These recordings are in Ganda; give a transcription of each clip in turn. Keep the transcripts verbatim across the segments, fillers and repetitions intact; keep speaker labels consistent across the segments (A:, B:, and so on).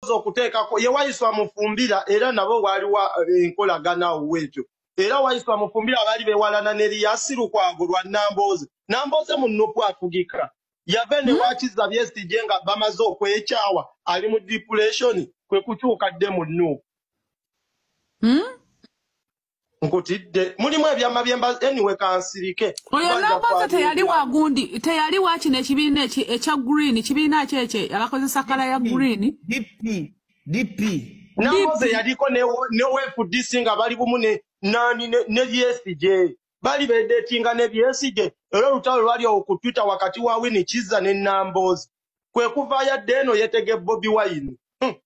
A: okuteekako ye Wayiso amufumbira era nabo waliwa enkolagana owekyo era Wayiso amufumbira abali bewalana ne Lukwago lwa Nambooze Nambooze munnopu afugika yave ne wakiza Besigye nga bamaze okwekyawa ali mu depression kwe kukyukadde mu nnupu
B: hmm?
A: Nkutidde mulimu ebyama byemba anyway kansirike
B: oyo Nambooze teyali wagundi teyali wakine ekibiina ekya green kibiina kyekye abakozesa kala ya green
C: D P D P
A: Nambooze yaliko ne ne wefudisi nga bali bumu ne nani ne Besigye bali bedetinga ne Besigye era lutalo lwali okutwita wakati wa Wini Kiza ne Nambooze kwe kuva ya deno yetege Bobiwine hmm.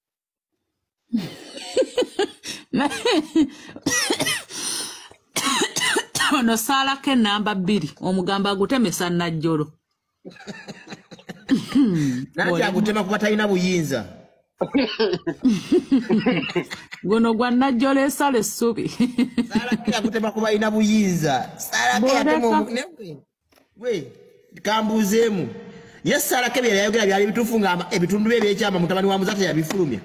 B: ono salako enamba bbiri omugamba agutemesa Najjolo
C: nati agutema kuba talina buyinza
B: guno gwa Najjolo esala essubi
C: salako agutema kuba alina buyinza salako yatema we kambuzeemu ye salako byali yayogera byali bituufu nga ebitundu bye ebyekyama mutabani wa Muzate yabifulumya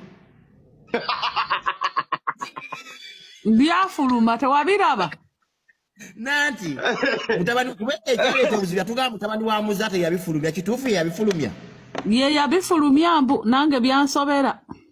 B: byafuluma tewabiraba
C: Nanti mutabani kuba ekyaleeta obuzibu yatugamba mutabani wa Muzate yabifulumya kituufu yabifulumya
B: ye yabifulumya mbu nange byansobera